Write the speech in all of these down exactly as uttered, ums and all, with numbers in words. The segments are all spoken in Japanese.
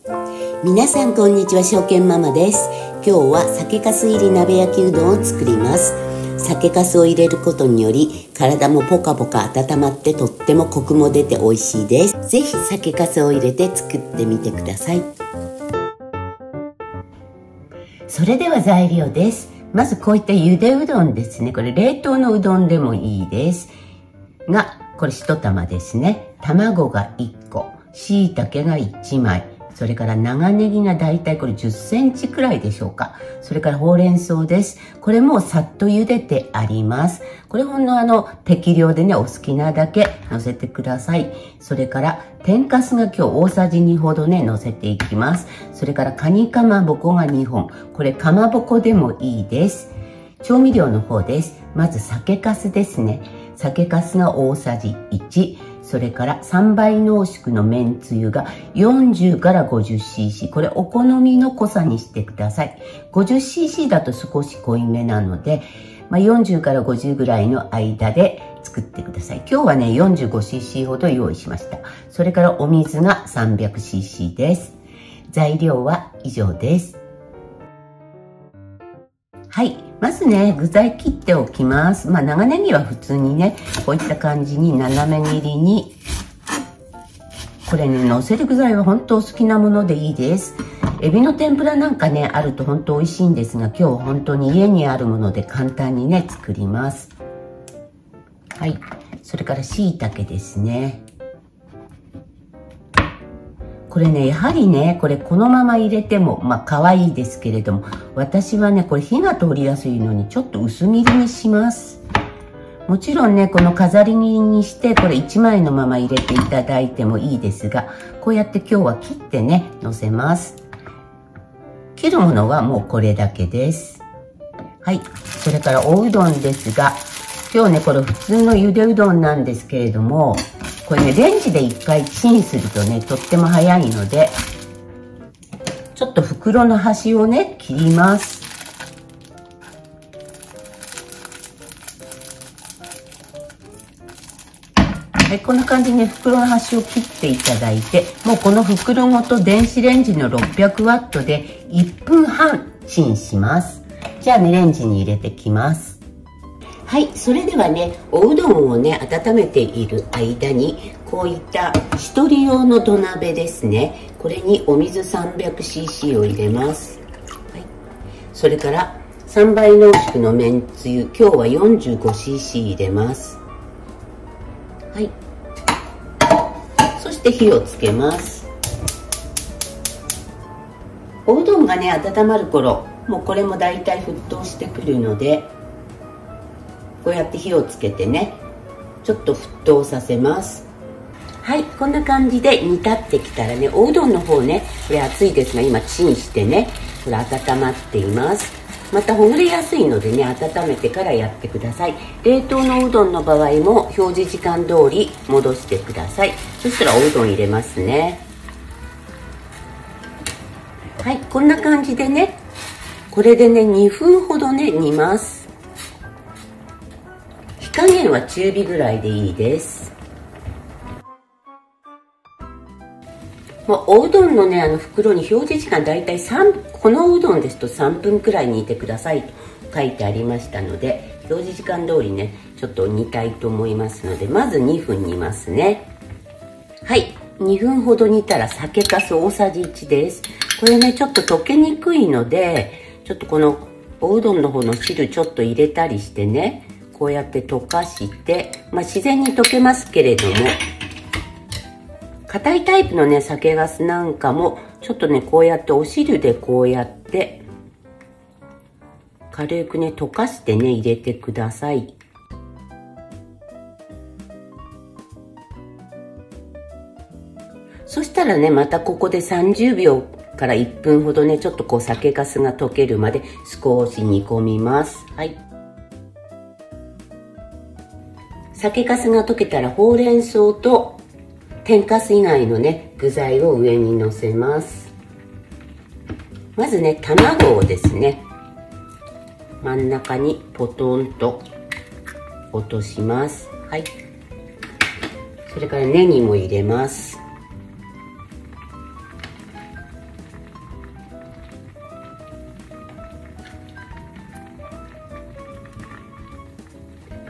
皆さんこんにちは、証券ママです。今日は酒粕入り鍋焼きうどんを作ります。酒粕を入れることにより体もポカポカ温まってとってもコクも出て美味しいです。ぜひ酒粕を入れて作ってみてください。それでは材料です。まずこういったゆでうどんですね。これ冷凍のうどんでもいいですが、これ一玉ですね。卵がいっこ、椎茸がいちまい、それから長ネギがだいたいこれじゅっセンチくらいでしょうか。それからほうれん草です。これもさっと茹でてあります。これほんのあの適量でね、お好きなだけ乗せてください。それから天かすが今日大さじにほどね、乗せていきます。それからカニかまぼこがにほん。これかまぼこでもいいです。調味料の方です。まず酒粕ですね。酒粕が大さじいち。それからさんばい濃縮のめんつゆがよんじゅうからごじゅっシーシー。これお好みの濃さにしてください。ごじゅっシーシー だと少し濃いめなので、まあ、よんじゅうからごじゅうぐらいの間で作ってください。今日はね、よんじゅうごシーシー ほど用意しました。それからお水が さんびゃくシーシー です。材料は以上です。はい。まずね、具材切っておきます。まあ、長ネギは普通にね、こういった感じに斜め切りに、これね、乗せる具材は本当お好きなものでいいです。エビの天ぷらなんかね、あると本当美味しいんですが、今日本当に家にあるもので簡単にね、作ります。はい。それから椎茸ですね。これね、やはりね、これこのまま入れても、まあ可愛いですけれども、私はね、これ火が通りやすいのにちょっと薄切りにします。もちろんね、この飾り切りにして、これいちまいのまま入れていただいてもいいですが、こうやって今日は切ってね、のせます。切るものはもうこれだけです。はい。それからおうどんですが、今日ね、これ普通のゆでうどんなんですけれども、これね、レンジで一回チンするとね、とっても早いので、ちょっと袋の端をね、切ります。はい、こんな感じにね、袋の端を切っていただいて、もうこの袋ごと電子レンジのろっぴゃくワットでいっぷんはんチンします。じゃあね、レンジに入れてきます。はい、それではね、おうどんをね、温めている間に、こういった一人用の土鍋ですね。これにお水 さんびゃくシーシー を入れます。はい、それからさんばい濃縮のめんつゆ、今日は よんじゅうごシーシー 入れます。はい。そして火をつけます。おうどんがね、温まる頃、もうこれもだいたい沸騰してくるので、こうやって火をつけてね、ちょっと沸騰させます。はい、こんな感じで煮立ってきたらね、おうどんの方ね、これ熱いですが今チンしてね、これ温まっています。またほぐれやすいのでね、温めてからやってください。冷凍のうどんの場合も表示時間通り戻してください。そしたらおうどん入れますね。はい、こんな感じでね、これでね、にふんほどね、煮ます。火加減は中火ぐらいでいいです。まあ、おうどんのね、あの袋に表示時間だいたいさん、このうどんですとさんぷんくらい煮てくださいと書いてありましたので、表示時間通りね、ちょっと煮たいと思いますので、まずにふん煮ますね。はい、にふんほど煮たら酒粕大さじいちです。これね、ちょっと溶けにくいので、ちょっとこのおうどんの方の汁ちょっと入れたりしてね、こうやって溶かして、まあ、自然に溶けますけれども、硬いタイプのね、酒粕なんかもちょっとね、こうやってお汁でこうやって軽くね、溶かしてね、入れてください。そしたらね、またここでさんじゅうびょうからいっぷんほどね、ちょっとこう酒粕が溶けるまで少し煮込みます。はい。酒粕が溶けたらほうれん草と天かす以外のね、具材を上にのせます。まずね、卵をですね、真ん中にポトンと落とします。はい。それからネギも入れます。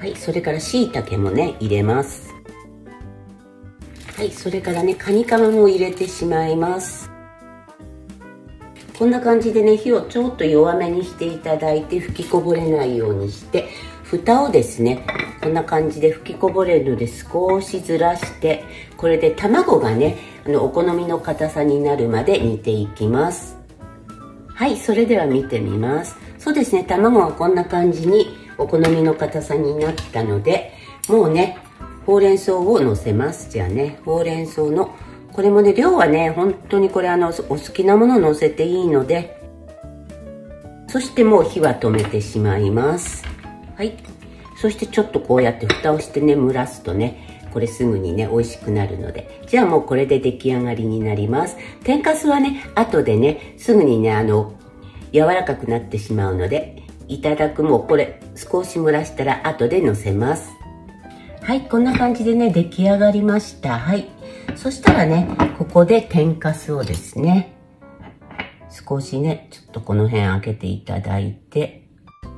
はい、それから椎茸もね入れます。はい、それからねカニカマも入れてしまいます。こんな感じでね火をちょっと弱めにしていただいて、吹きこぼれないようにして蓋をですねこんな感じで吹きこぼれるので少しずらして、これで卵がねあのお好みの硬さになるまで煮ていきます。はい、それでは見てみます。そうですね、卵はこんな感じにお好みの硬さになったので、もうねほうれん草をのせます。じゃあねほうれん草のこれもね量はね本当にこれあのお好きなものをのせていいので、そしてもう火は止めてしまいます。はい、そしてちょっとこうやって蓋をしてね蒸らすとねこれすぐにね美味しくなるので、じゃあもうこれで出来上がりになります。天かすはね後でねすぐにねあの柔らかくなってしまうので、いただくもうこれ少し蒸らしたら後でのせます。はい、こんな感じでね出来上がりました。はい、そしたらねここで天かすをですね少しねちょっとこの辺開けていただいて、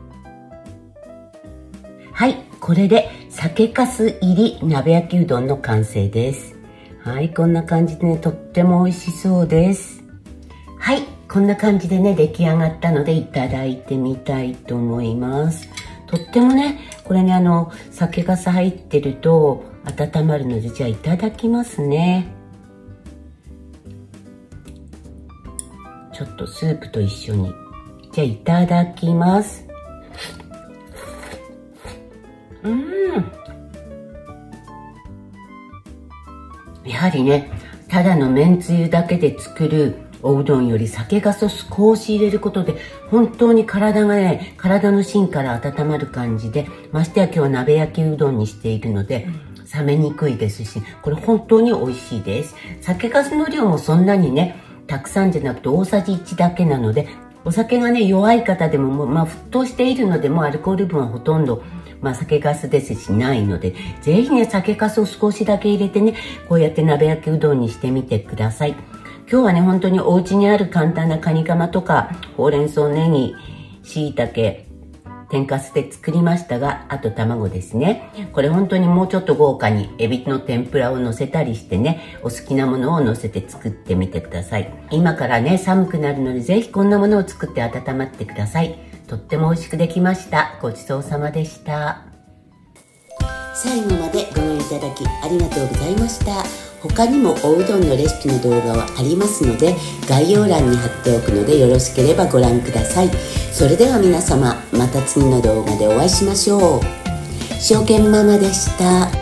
はい、これで酒かす入り鍋焼きうどんの完成です。はい、こんな感じでねとっても美味しそうです。はい、こんな感じでね出来上がったのでいただいてみたいと思います。とってもねこれねあの酒かす入ってると温まるので、じゃあいただきますね。ちょっとスープと一緒に、じゃあいただきます。うーん、やはりねただのめんつゆだけで作るおうどんより酒かすを少し入れることで本当に体がね体の芯から温まる感じで、ましてや今日は鍋焼きうどんにしているので冷めにくいですし、これ本当に美味しいです。酒かすの量もそんなにねたくさんじゃなくて大さじいちだけなので、お酒がね弱い方でも、まあ、沸騰しているのでもうアルコール分はほとんど、まあ、酒かすですしないので、ぜひね酒かすを少しだけ入れてねこうやって鍋焼きうどんにしてみてください。今日はね本当にお家にある簡単なカニカマとかほうれん草、ネギ、椎茸、天かすで作りましたが、あと卵ですね。これ本当にもうちょっと豪華にエビの天ぷらを乗せたりしてね、お好きなものを乗せて作ってみてください。今からね寒くなるのでぜひこんなものを作って温まってください。とっても美味しくできました。ごちそうさまでした。最後までご覧いただきありがとうございました。他にもおうどんのレシピの動画はありますので、概要欄に貼っておくのでよろしければご覧ください。それでは皆様、また次の動画でお会いしましょう。証券ママでした。